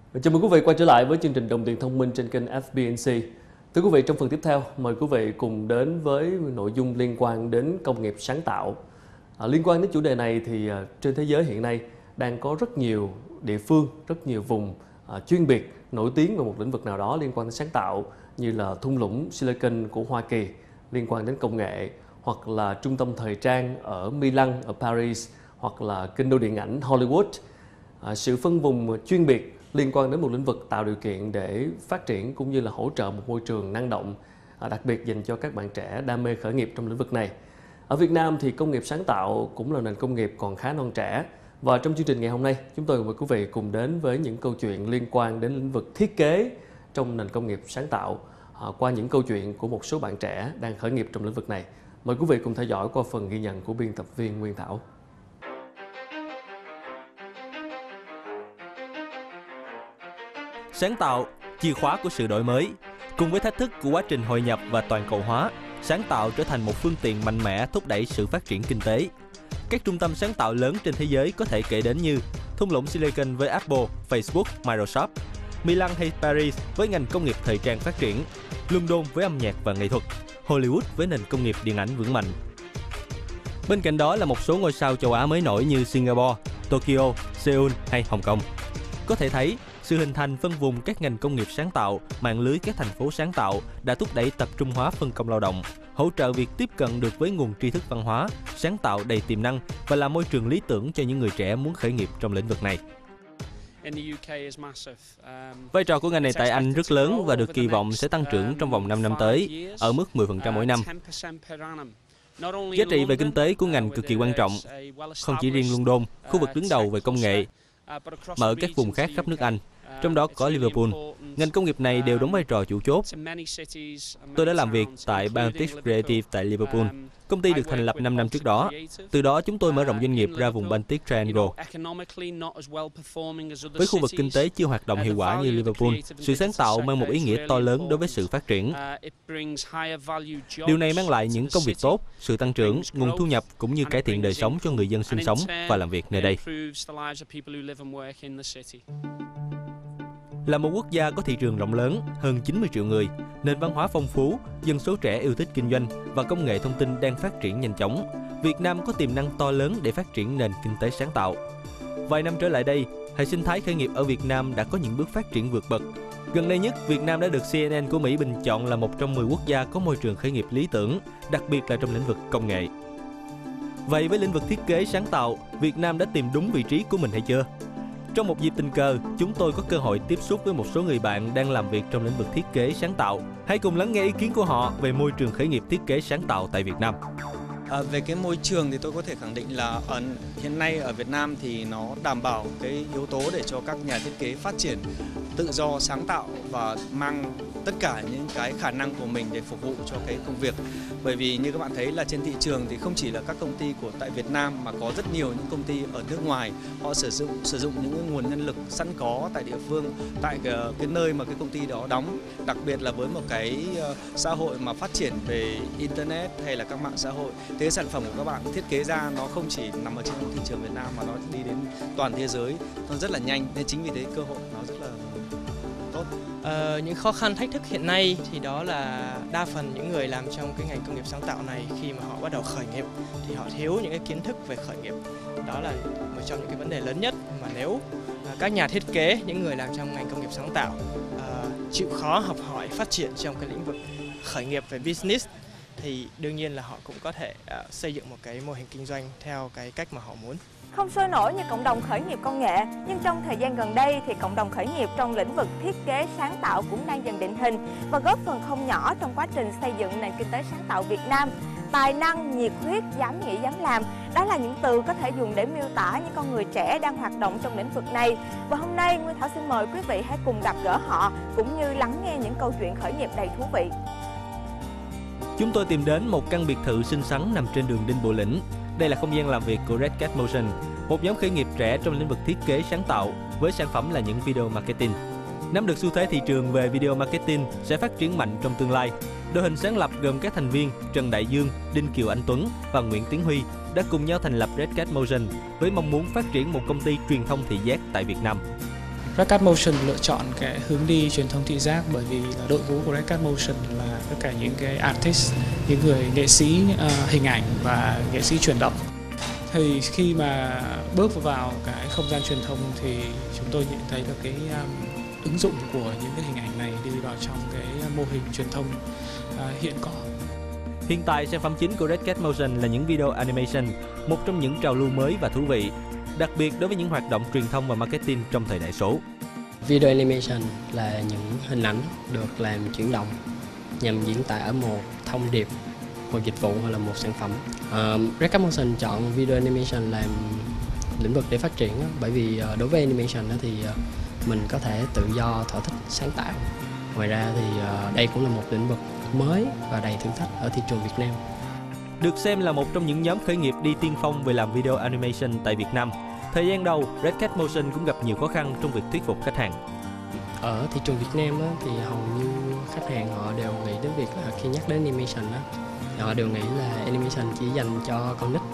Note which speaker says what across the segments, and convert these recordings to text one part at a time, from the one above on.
Speaker 1: Chào mừng quý vị quay trở lại với chương trình Đồng tiền thông minh trên kênh FBNC. Thưa quý vị, trong phần tiếp theo, mời quý vị cùng đến với nội dung liên quan đến công nghiệp sáng tạo. Liên quan đến chủ đề này thì trên thế giới hiện nay đang có rất nhiều địa phương, rất nhiều vùng chuyên biệt nổi tiếng về một lĩnh vực nào đó liên quan đến sáng tạo, như là thung lũng Silicon của Hoa Kỳ liên quan đến công nghệ, hoặc là trung tâm thời trang ở Milan, ở Paris, hoặc là kinh đô điện ảnh Hollywood. Sự phân vùng chuyên biệt liên quan đến một lĩnh vực tạo điều kiện để phát triển cũng như là hỗ trợ một môi trường năng động, đặc biệt dành cho các bạn trẻ đam mê khởi nghiệp trong lĩnh vực này. Ở Việt Nam thì công nghiệp sáng tạo cũng là nền công nghiệp còn khá non trẻ, và trong chương trình ngày hôm nay chúng tôi mời quý vị cùng đến với những câu chuyện liên quan đến lĩnh vực thiết kế trong nền công nghiệp sáng tạo qua những câu chuyện của một số bạn trẻ đang khởi nghiệp trong lĩnh vực này. Mời quý vị cùng theo dõi qua phần ghi nhận của biên tập viên Nguyên Thảo.
Speaker 2: Sáng tạo, chìa khóa của sự đổi mới. Cùng với thách thức của quá trình hội nhập và toàn cầu hóa, sáng tạo trở thành một phương tiện mạnh mẽ thúc đẩy sự phát triển kinh tế. Các trung tâm sáng tạo lớn trên thế giới có thể kể đến như thung lũng Silicon với Apple, Facebook, Microsoft, Milan hay Paris với ngành công nghiệp thời trang phát triển, London với âm nhạc và nghệ thuật, Hollywood với nền công nghiệp điện ảnh vững mạnh. Bên cạnh đó là một số ngôi sao châu Á mới nổi như Singapore, Tokyo, Seoul hay Hồng Kông. Có thể thấy, sự hình thành phân vùng các ngành công nghiệp sáng tạo, mạng lưới các thành phố sáng tạo đã thúc đẩy tập trung hóa phân công lao động, hỗ trợ việc tiếp cận được với nguồn tri thức văn hóa, sáng tạo đầy tiềm năng và là môi trường lý tưởng cho những người trẻ muốn khởi nghiệp trong lĩnh vực này. Vai trò của ngành này tại Anh rất lớn và được kỳ vọng sẽ tăng trưởng trong vòng 5 năm tới, ở mức 10% mỗi năm. Giá trị về kinh tế của ngành cực kỳ quan trọng, không chỉ riêng London, khu vực đứng đầu về công nghệ, mà ở các vùng khác khắp nước Anh, trong đó có Liverpool. Ngành công nghiệp này đều đóng vai trò chủ chốt. Tôi đã làm việc tại Baltic Creative tại Liverpool. Công ty được thành lập 5 năm trước đó. Từ đó chúng tôi mở rộng doanh nghiệp ra vùng Baltic Triangle. Với khu vực kinh tế chưa hoạt động hiệu quả như Liverpool, sự sáng tạo mang một ý nghĩa to lớn đối với sự phát triển. Điều này mang lại những công việc tốt, sự tăng trưởng, nguồn thu nhập cũng như cải thiện đời sống cho người dân sinh sống và làm việc nơi đây. Là một quốc gia có thị trường rộng lớn, hơn 90 triệu người, nền văn hóa phong phú, dân số trẻ yêu thích kinh doanh và công nghệ thông tin đang phát triển nhanh chóng, Việt Nam có tiềm năng to lớn để phát triển nền kinh tế sáng tạo. Vài năm trở lại đây, hệ sinh thái khởi nghiệp ở Việt Nam đã có những bước phát triển vượt bậc. Gần đây nhất, Việt Nam đã được CNN của Mỹ bình chọn là một trong 10 quốc gia có môi trường khởi nghiệp lý tưởng, đặc biệt là trong lĩnh vực công nghệ. Vậy với lĩnh vực thiết kế sáng tạo, Việt Nam đã tìm đúng vị trí của mình hay chưa? Trong một dịp tình cờ, chúng tôi có cơ hội tiếp xúc với một số người bạn đang làm việc trong lĩnh vực thiết kế sáng tạo. Hãy cùng lắng nghe ý kiến của họ về môi trường khởi nghiệp thiết kế sáng tạo tại Việt Nam.
Speaker 3: Về cái môi trường thì tôi có thể khẳng định là hiện nay ở Việt Nam thì nó đảm bảo cái yếu tố để cho các nhà thiết kế phát triển tự do, sáng tạo và mang tất cả những cái khả năng của mình để phục vụ cho cái công việc. Bởi vì như các bạn thấy là trên thị trường thì không chỉ là các công ty của tại Việt Nam mà có rất nhiều những công ty ở nước ngoài, họ sử dụng những cái nguồn nhân lực sẵn có tại địa phương, tại cái nơi mà cái công ty đó đóng. Đặc biệt là với một cái xã hội mà phát triển về internet hay là các mạng xã hội, thế sản phẩm của các bạn thiết kế ra nó không chỉ nằm ở trên thị trường Việt Nam mà nó đi đến toàn thế giới, nó rất là nhanh, nên chính vì thế cơ hội nó rất là tốt.
Speaker 4: Những khó khăn thách thức hiện nay thì đó là đa phần những người làm trong cái ngành công nghiệp sáng tạo này, khi mà họ bắt đầu khởi nghiệp thì họ thiếu những cái kiến thức về khởi nghiệp. Đó là một trong những cái vấn đề lớn nhất mà nếu các nhà thiết kế, những người làm trong ngành công nghiệp sáng tạo chịu khó học hỏi, phát triển trong cái lĩnh vực khởi nghiệp về business thì đương nhiên là họ cũng có thể xây dựng một cái mô hình kinh doanh theo cái cách mà họ muốn.
Speaker 5: Không sôi nổi như cộng đồng khởi nghiệp công nghệ, nhưng trong thời gian gần đây thì cộng đồng khởi nghiệp trong lĩnh vực thiết kế sáng tạo cũng đang dần định hình và góp phần không nhỏ trong quá trình xây dựng nền kinh tế sáng tạo Việt Nam. Tài năng, nhiệt huyết, dám nghĩ, dám làm, đó là những từ có thể dùng để miêu tả những con người trẻ đang hoạt động trong lĩnh vực này. Và hôm nay, Nguyên Thảo xin mời quý vị hãy cùng gặp gỡ họ cũng như lắng nghe những câu chuyện khởi nghiệp đầy thú vị.
Speaker 2: Chúng tôi tìm đến một căn biệt thự xinh xắn nằm trên đường Đinh Bộ Lĩnh. Đây là không gian làm việc của Red Cat Motion, một nhóm khởi nghiệp trẻ trong lĩnh vực thiết kế sáng tạo với sản phẩm là những video marketing. Nắm được xu thế thị trường về video marketing sẽ phát triển mạnh trong tương lai, đội hình sáng lập gồm các thành viên Trần Đại Dương, Đinh Kiều Anh Tuấn và Nguyễn Tiến Huy đã cùng nhau thành lập Red Cat Motion với mong muốn phát triển một công ty truyền thông thị giác tại Việt Nam.
Speaker 6: Red Cat Motion lựa chọn cái hướng đi truyền thông thị giác bởi vì là đội ngũ của Red Cat Motion là tất cả những cái artist, những người nghệ sĩ hình ảnh và nghệ sĩ chuyển động. Thì khi mà bước vào cái không gian truyền thông thì chúng tôi nhận thấy được cái ứng dụng của những cái hình ảnh này đi vào trong cái mô hình truyền thông hiện có.
Speaker 2: Hiện tại, sản phẩm chính của Red Cat Motion là những video animation, một trong những trào lưu mới và thú vị, đặc biệt đối với những hoạt động truyền thông và marketing trong thời đại số.
Speaker 7: Video animation là những hình ảnh được làm chuyển động nhằm diễn tả một thông điệp, một dịch vụ hoặc là một sản phẩm. Red Cat Motion chọn video animation làm lĩnh vực để phát triển bởi vì đối với animation thì mình có thể tự do thỏa thích sáng tạo. Ngoài ra thì đây cũng là một lĩnh vực mới và đầy thử thách ở thị trường Việt Nam.
Speaker 2: Được xem là một trong những nhóm khởi nghiệp đi tiên phong về làm video animation tại Việt Nam, thời gian đầu Red Cat Motion cũng gặp nhiều khó khăn trong việc thuyết phục khách hàng.
Speaker 7: Ở thị trường Việt Nam thì hầu như khách hàng họ đều nghĩ đến việc là khi nhắc đến animation thì họ đều nghĩ là animation chỉ dành cho con nít.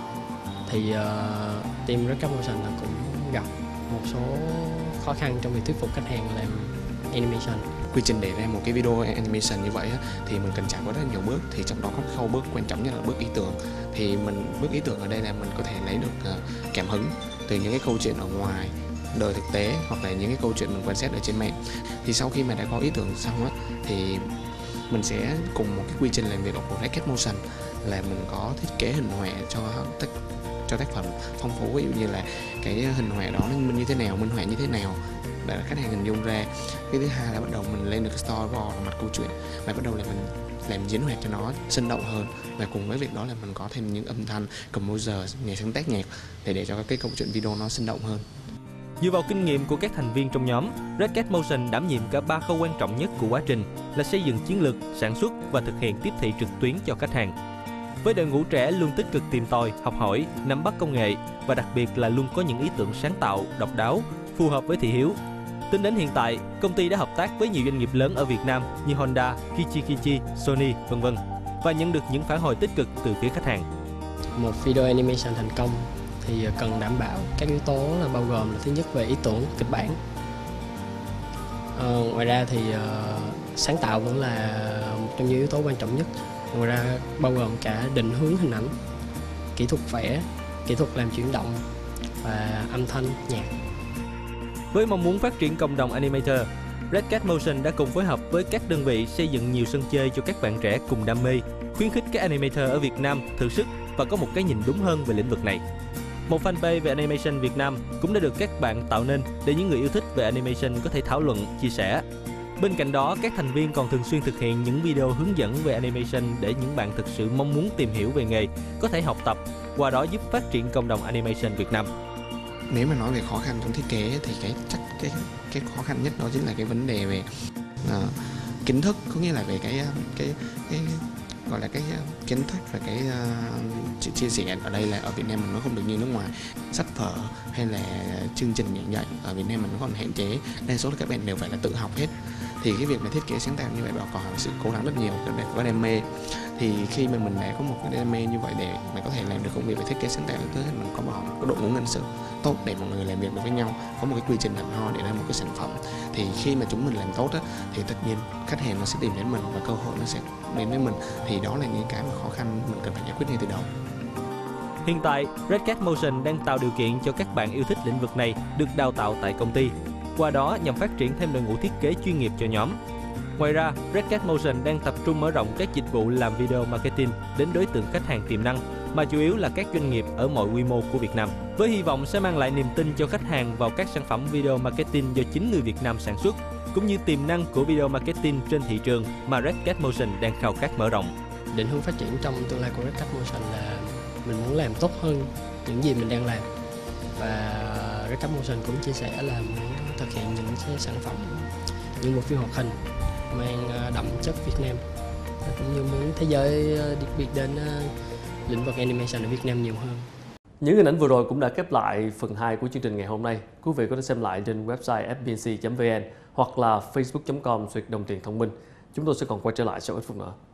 Speaker 7: Thì team Red Cat Motion cũng gặp một số khó khăn trong việc thuyết phục khách hàng làm animation.
Speaker 8: Quy trình để ra một cái video animation như vậy thì mình cần trải qua rất nhiều bước, thì trong đó có khâu bước quan trọng nhất là bước ý tưởng. Thì bước ý tưởng ở đây là mình có thể lấy được cảm hứng từ những cái câu chuyện ở ngoài đời thực tế hoặc là những cái câu chuyện mình quan sát ở trên mạng. Thì sau khi mà đã có ý tưởng xong thì mình sẽ cùng một cái quy trình làm việc của Red Cat Motion là mình có thiết kế hình họa cho tác phẩm phong phú, ví dụ như là cái hình họa đó nó như thế nào, minh họa như thế nào để khách hàng hình dung ra. Cái thứ hai là bắt đầu mình lên được storyboard mặt câu chuyện và bắt đầu là mình làm diễn hoạt cho nó sinh động hơn, và cùng với việc đó là mình có thêm những âm thanh, composer, nhà sáng tác nhạc để cho cái câu chuyện video nó sinh động hơn.
Speaker 2: Dựa vào kinh nghiệm của các thành viên trong nhóm, Red Cat Motion đảm nhiệm cả 3 khâu quan trọng nhất của quá trình là xây dựng chiến lược, sản xuất và thực hiện tiếp thị trực tuyến cho khách hàng. Với đội ngũ trẻ luôn tích cực tìm tòi, học hỏi, nắm bắt công nghệ và đặc biệt là luôn có những ý tưởng sáng tạo, độc đáo, phù hợp với thị hiếu. Tính đến hiện tại, công ty đã hợp tác với nhiều doanh nghiệp lớn ở Việt Nam như Honda, Kichi, Sony, v.v. và nhận được những phản hồi tích cực từ phía khách hàng.
Speaker 7: Một video animation thành công thì cần đảm bảo các yếu tố là bao gồm là thứ nhất về ý tưởng, kịch bản. Ngoài ra thì sáng tạo vẫn là một trong những yếu tố quan trọng nhất. Ngoài ra bao gồm cả định hướng hình ảnh, kỹ thuật vẽ, kỹ thuật làm chuyển động và âm thanh, nhạc.
Speaker 2: Với mong muốn phát triển cộng đồng animator, Red Cat Motion đã cùng phối hợp với các đơn vị xây dựng nhiều sân chơi cho các bạn trẻ cùng đam mê, khuyến khích các animator ở Việt Nam thử sức và có một cái nhìn đúng hơn về lĩnh vực này. Một fanpage về animation Việt Nam cũng đã được các bạn tạo nên để những người yêu thích về animation có thể thảo luận, chia sẻ. Bên cạnh đó, các thành viên còn thường xuyên thực hiện những video hướng dẫn về animation để những bạn thực sự mong muốn tìm hiểu về nghề có thể học tập, qua đó giúp phát triển cộng đồng animation Việt Nam.
Speaker 8: Nếu mà nói về khó khăn trong thiết kế thì cái khó khăn nhất đó chính là cái vấn đề về kiến thức, có nghĩa là về cái gọi là cái kiến thức và cái chia sẻ ở đây là ở Việt Nam mình nó không được như nước ngoài. Sách vở hay là chương trình giảng dạy ở Việt Nam mình nó còn hạn chế, đa số là các bạn đều phải là tự học hết. Thì cái việc mà thiết kế sáng tạo như vậy đòi hỏi sự cố gắng rất nhiều, để có đam mê. Thì khi mà mình đã có một cái đam mê như vậy để mà có thể làm được công việc về thiết kế sáng tạo, tức là mình có một đội ngũ nhân sự tốt để mọi người làm việc được với nhau, có một cái quy trình hẳn hoi để ra một cái sản phẩm. Thì khi mà chúng mình làm tốt thì tất nhiên khách hàng nó sẽ tìm đến mình và cơ hội nó sẽ đến với mình. Thì đó là những cái mà khó khăn mình cần phải giải quyết ngay từ đầu.
Speaker 2: Hiện tại, Red Cat Motion đang tạo điều kiện cho các bạn yêu thích lĩnh vực này được đào tạo tại công ty, qua đó nhằm phát triển thêm đội ngũ thiết kế chuyên nghiệp cho nhóm. Ngoài ra, Red Cat Motion đang tập trung mở rộng các dịch vụ làm video marketing đến đối tượng khách hàng tiềm năng, mà chủ yếu là các doanh nghiệp ở mọi quy mô của Việt Nam, với hy vọng sẽ mang lại niềm tin cho khách hàng vào các sản phẩm video marketing do chính người Việt Nam sản xuất, cũng như tiềm năng của video marketing trên thị trường mà Red Cat Motion đang khao khát mở rộng.
Speaker 7: Định hướng phát triển trong tương lai của Red Cat Motion là mình muốn làm tốt hơn những gì mình đang làm, và Red Cat Motion cũng chia sẻ là muốn thực hiện những cái sản phẩm, những bộ phim hoạt hình mang đậm chất Việt Nam, cũng như muốn thế giới đặc biệt đến lĩnh vực animation ở Việt Nam nhiều hơn.
Speaker 1: Những hình ảnh vừa rồi cũng đã khép lại phần 2 của chương trình ngày hôm nay. Quý vị có thể xem lại trên website fbnc.vn hoặc là facebook.com/đồng tiền thông minh. Chúng tôi sẽ còn quay trở lại sau ít phút nữa.